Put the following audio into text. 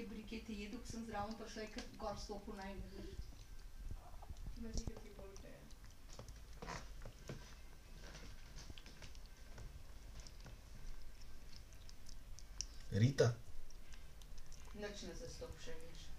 neke brikete jedel, ko sem zraven prišla, je kar gor stopil naj. Rita? Nič ne zastopše, veš.